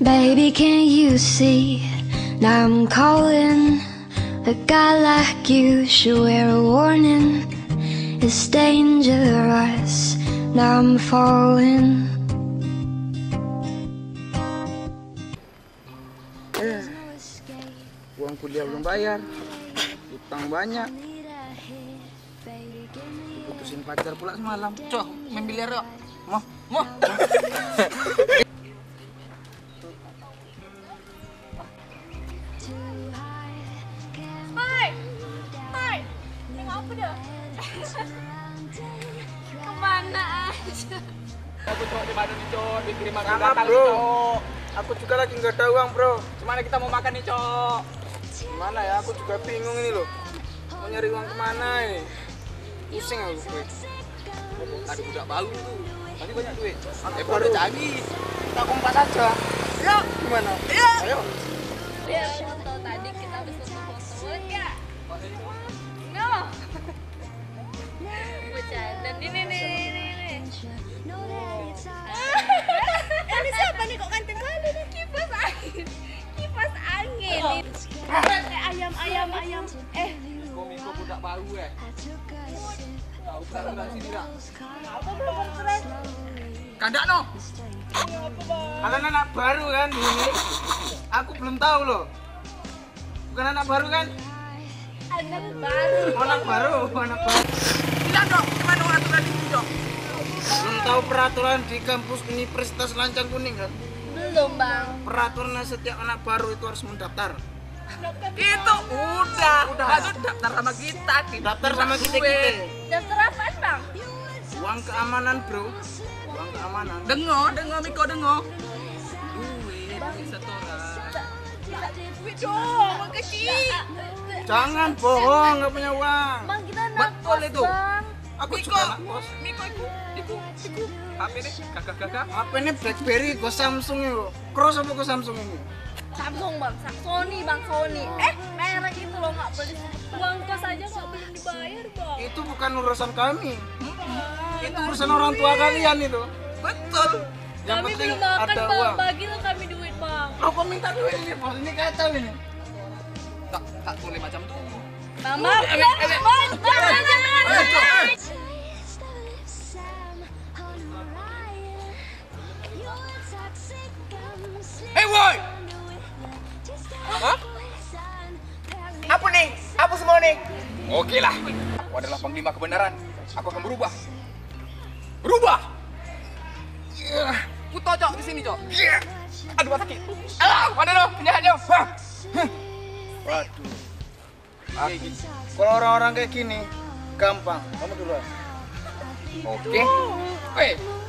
Baby, can't you see? Now I'm calling. A guy like you should wear a warning. It's dangerous. Now I'm falling. Uang kuliah belum bayar, utang banyak, diputusin pacar pula semalam. Cok, main biliar yuk. Mau? Hai, tengok apa dah? Kemana aja? Aku cok di mana nih cok, dikirim makan Sama gatal bro, cok. aku juga lagi nggak ada uang bro. Gimana kita mau makan nih cok? Gimana ya, aku juga bingung ini loh. Mau nyari uang kemana ini? Pusing aku gue. Tadi budak baru tuh, tadi banyak duit. Baru canggih. Kita kompas aja. Ya, gimana? Ya. Ayo. Ya, foto tadi kita habis foto-foto, boleh nggak? No. Bercanda. Ini. Ini siapa nih kok ganteng kali nih? Kipas angin. Ayam. Miko budak baru Tahu budak sini tak? Apa belum keren? Kandak no. Kalian anak baru kan ini? Aku belum tahu loh. Bukan anak baru kan? Anak baru. Anak baru. Bilang dong, gimana aturan ini dong? Belum tahu peraturan di kampus Universitas Lancang Kuning kan? Belum bang. Peraturannya setiap anak baru itu harus mendaftar. Itu udah. Lalu daftar sama kita. Daftar sama kita. Daftar apaan bang? Uang keamanan bro. Uang keamanan. Dengo Miko dengo. Duit setoran. Duit dong, makasih. Jangan bohong, nggak punya uang. Bang kita Betul nakos itu. bang. Aku Miko, juga anak kos. Miko iku. HP nih, kakak. HP ini BlackBerry, go Samsung itu. Cross apa go Samsung ini? Samsung bang, Sony. Merek itu loh nggak boleh. Uang kos aja nggak boleh dibayar bang. Itu bukan urusan kami. Itu urusan orang tua kalian itu. Betul. Yang Kami penting belum makan ada bang, uang. bagilah kami duit bang. Rokok minta duit ini, bos. Ini kacau ini. Tak boleh macam tuh. Mama, bang. Hey woi. Hah? Apa nih? Apa semua nih? Oke lah. Aku adalah panglima kebenaran. Aku akan berubah. Ku cok di sini cok. Aduh sakit. Alah, mana lo penjahatnya? Waduh. Kalau orang-orang kayak gini, gampang. Kamu duluan. Oke. Weh.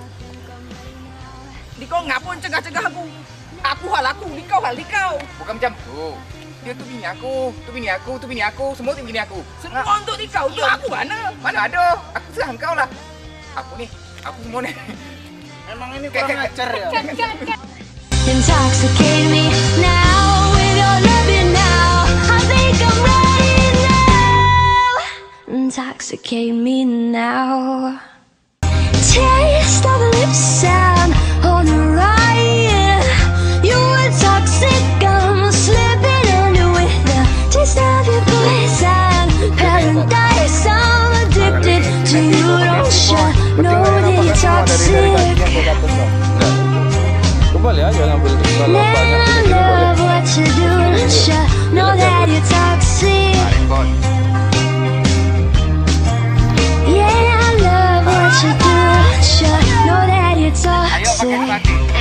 Dikau ngapun cegah-cegah aku. Aku hal dikau. Bukan macam tuh. Dia tuh bini aku, semua tuh bini aku. Semua untuk dikau, untuk aku mana? Mana ada? Aku serah engkau lah. Aku semua nih. Emang ini kurang ajar ya? Intoxicate me now with your loving now. I think I'm ready now. Intoxicate me now. Taste of the lips sound on the right. You were toxic, I'm slipping under with the taste of your poison. Paradise, I'm addicted to you. Don't shut, know that you're toxic. Kembali aja ngambil kalau Man, banyak I begini boleh. love what you do. Don't shut, know that you're toxic. Yeah, I love what you do. Don't shut, know that you're toxic.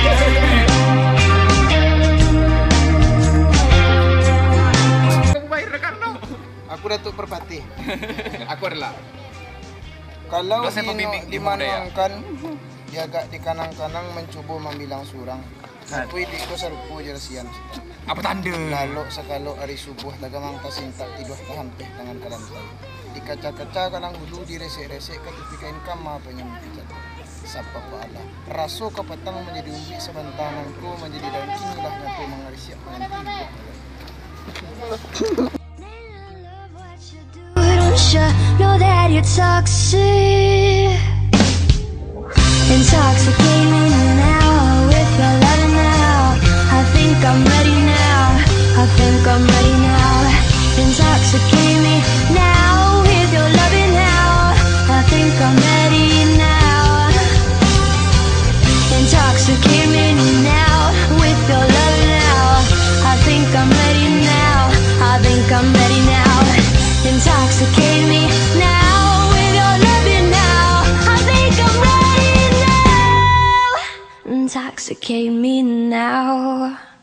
Aku Datuk Perpati. Aku adalah. Kalau Dosen pembimbing di budaya. dimanangkan, dia agak di kanang-kanang mencoba membilang surang. Tapi di ko sarpo jersian. Apa tanda? Lalo sakalo hari subuh tagamang pasinta tiduh tahampeh tangan kalantai. Di kaca-kaca kanang hulu diresek-resek katipikain kama penyempitan. Sapa paala. Raso kapatang menjadi umbi sebentanganku menjadi daun kinilah ngaku mengarisiak menganti. Don't shut, know that you're toxic. Intoxicate me now with your loving now. I Intoxicate me now with your loving now. I think I'm ready now. Intoxicate me now with your love now. I think I'm ready now. I think I'm ready now. Intoxicate me now with your loving now. I think I'm ready now. Intoxicate me now.